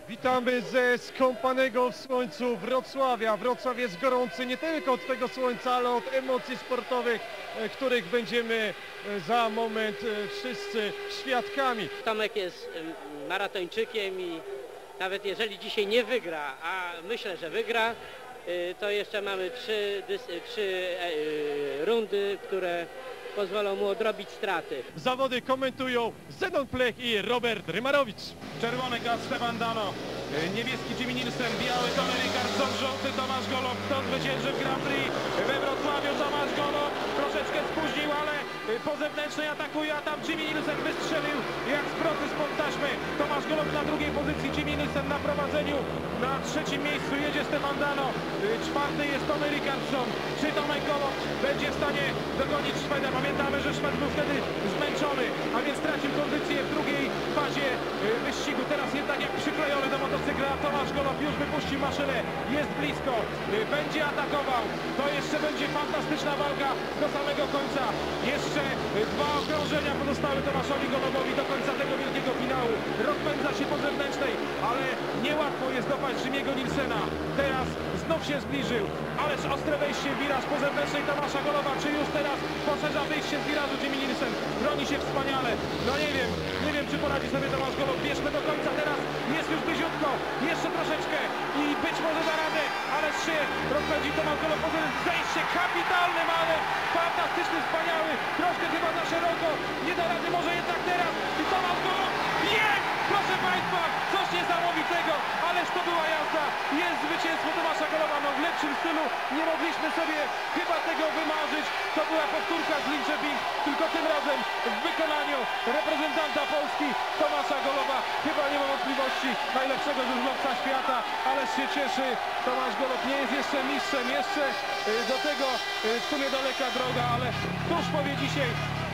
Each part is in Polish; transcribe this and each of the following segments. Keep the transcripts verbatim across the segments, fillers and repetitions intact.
Witamy ze skąpanego w słońcu Wrocławia. Wrocław jest gorący nie tylko od tego słońca, ale od emocji sportowych, których będziemy za moment wszyscy świadkami. Tomek jest maratończykiem i nawet jeżeli dzisiaj nie wygra, a myślę, że wygra, to jeszcze mamy trzy, trzy rundy, które pozwolą mu odrobić straty. Zawody komentują Zenon Plech i Robert Rymarowicz. Czerwony gaz Stefan Dano, niebieski Jimmy Nielsen, biały Tony Rickardsson, żółty Tomasz Golob. Kto zwycięży w Grand Prix we Wrocławiu? Tomasz Golob troszeczkę spóźnił, ale po zewnętrznej atakuje, a tam Jimmy Nielsen wystrzelił jak z procy spod taśmy. Tomasz Golob na drugiej pozycji, Jimmy Nielsen na prowadzeniu. Na trzecim miejscu jedzie Stefan Dano, czwarty jest Tony Rickardsson. Czy Tomek Golob będzie w stanie dogonić Szweda? Pamiętamy, że Szwed był wtedy zmęczony, a więc tracił kondycję w drugiej fazie wyścigu. Teraz jednak jak przyklejony do motocykla Tomasz Golob już wypuścił maszynę, jest blisko, będzie atakował. To jeszcze będzie fantastyczna walka do samego końca. Jeszcze dwa okrążenia pozostały Tomaszowi Golobowi do końca tego wielkiego finału. Rozpędza się po zewnętrznej, ale niełatwo jest dopaść Jimmy'ego Nielsena. Teraz znów się zbliżył, ależ ostre wejście w wiraż po zewnętrznej Tomasza Goloba. Czy już teraz poszerza wyjście z wirażu Jimmy Nielsen? Broni się wspaniale. No nie wiem, nie wiem czy poradzi sobie Tomasz Golob. Bierzmy do końca teraz, jest już bliziutko, jeszcze troszeczkę i być może da radę, ale się rozpędzi Tomasz Golob. Poza tym zejście kapitalny manewr, fantastyczny, wspaniały, troszkę chyba za szeroko, nie da rady, może jednak teraz i Tomasz Golob jest, proszę Państwa, coś niesamowitego, ależ to była jazda, jest zwycięstwo Tomasza Goloba, no w lepszym stylu nie mogliśmy sobie chyba tego wymarzyć. To była powtórka z Linköping, tylko tym razem w wykonaniu reprezentanta Polski Tomasza Goloba. Chyba nie ma wątpliwości, najlepszego żużlowca świata, ależ się cieszy. Tomasz Golob nie jest jeszcze mistrzem, jeszcze do tego w sumie daleka droga, ale któż powie dzisiaj,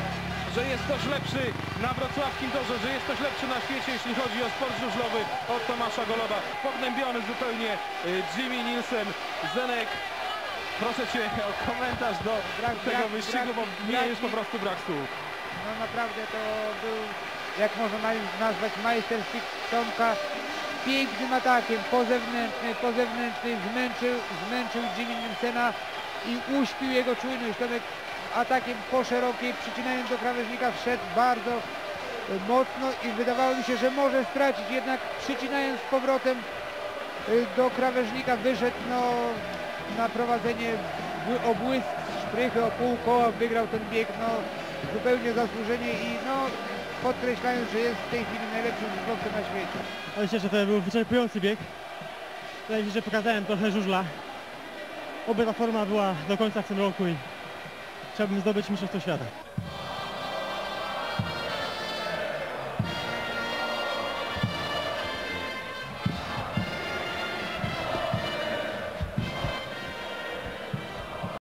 że jest ktoś lepszy na wrocławskim torze, że jest ktoś lepszy na świecie, jeśli chodzi o sport żużlowy od Tomasza Goloba. Pognębiony zupełnie Jimmy Nielsen. Zenek, proszę Cię o komentarz do brak, tego brak, wyścigu, brak, bo mnie już po prostu brak słów. No naprawdę to był, jak można nazwać, majstersztyk Tomka. Pięknym atakiem, pozewnętrzny, pozewnętrzny, zmęczył, zmęczył Jimmy Nielsena i uśpił jego czujność. Tomek atakiem po szerokiej, przycinając do krawężnika, wszedł bardzo mocno i wydawało mi się, że może stracić, jednak przycinając z powrotem do krawężnika wyszedł no, na prowadzenie o błysk, szprychy, o pół koła, wygrał ten bieg no, zupełnie zasłużenie i no, podkreślając, że jest w tej chwili najlepszym żużlowcem na świecie. Myślę, że to był wyczerpujący bieg. Wydaje mi się, że pokazałem trochę żużla. Oby ta forma była do końca w tym roku i chciałbym zdobyć mistrzostwo świata.